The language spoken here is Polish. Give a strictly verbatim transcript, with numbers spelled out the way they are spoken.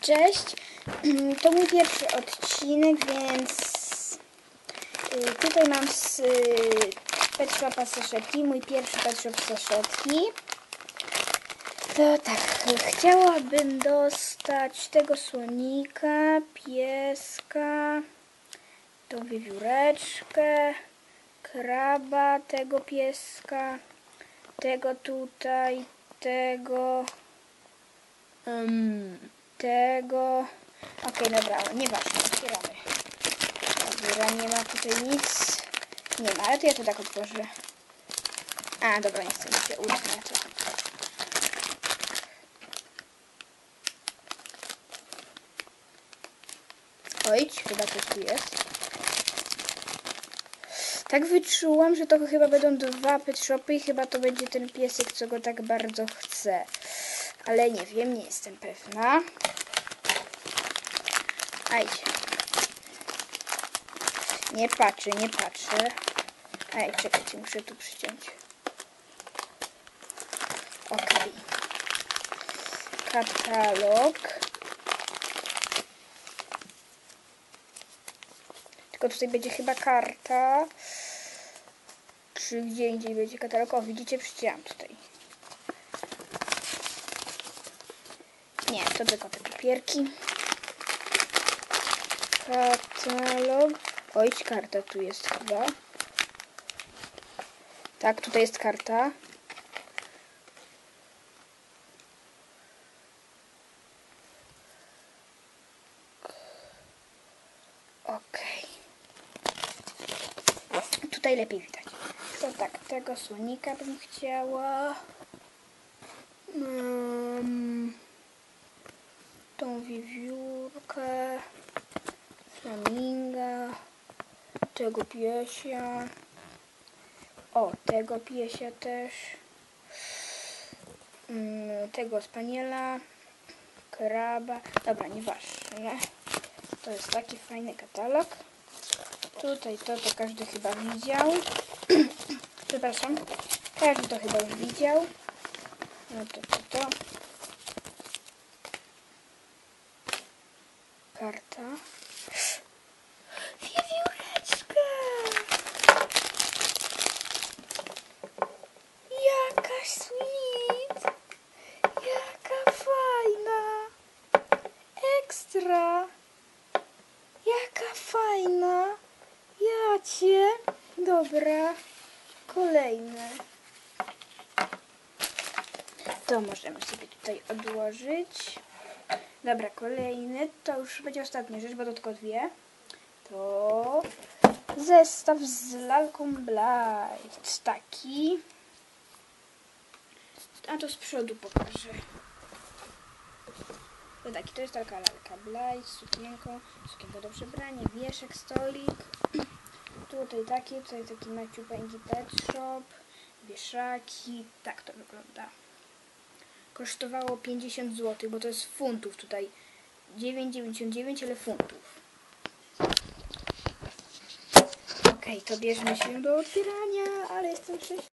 Cześć, to mój pierwszy odcinek, więc tutaj mam z Pet Shopa saszetki, mój pierwszy Pet Shop saszetki. To tak, chciałabym dostać tego słonika, pieska, tą wiewióreczkę, kraba, tego pieska, tego tutaj, tego, um, tego. Okej, okay, dobra, nieważne, otwieramy. Dobra, nie ma tutaj nic. Nie ma, ale to ja to tak otworzę. A, dobra, nie chcę mi się utnę to. Oj, chyba coś tu jest. Tak wyczułam, że to chyba będą dwa Pet Shopy i chyba to będzie ten piesek, co go tak bardzo chce. Ale nie wiem, nie jestem pewna. Aj. Nie patrzę, nie patrzę. Aj, czekajcie, muszę tu przyciąć. Okej. Katalog. Tylko tutaj będzie chyba karta. Czy gdzie indziej będzie katalog? O, widzicie, przycięłam tutaj. Nie, to tylko te papierki. Katalog. Oj, karta tu jest chyba. Tak, tutaj jest karta. Okej. Tutaj lepiej widać. To tak, tego słonika bym chciała. Um, tą wiewiórkę. Flaminga. Tego piesia. O, tego piesia też. Um, tego spaniela. Kraba. Dobra, nieważne. To jest taki fajny katalog. Tutaj to, to każdy chyba widział. Przepraszam. Każdy to chyba już widział. No to, to, to. Karta. Wiewióreczka! Jaka sweet! Jaka fajna! Ekstra! Jaka fajna! Jacie! Dobra. Kolejne. To możemy sobie tutaj odłożyć. Dobra, kolejny. To już będzie ostatnia rzecz, bo to tylko dwie. To zestaw z lalką Blight. Taki. A to z przodu pokażę. To taki, to jest taka lalka Blight z sukienką, sukienka do przebrania, wieszek, stolik. Tutaj taki, tutaj taki maciupeńki Pet Shop, wieszaki. Tak to wygląda. Kosztowało pięćdziesiąt złotych, bo to jest funtów tutaj. dziewięć dziewięćdziesiąt dziewięć, ale funtów. Okej, okay, to bierzemy się do otwierania, ale jestem szczęśliwa.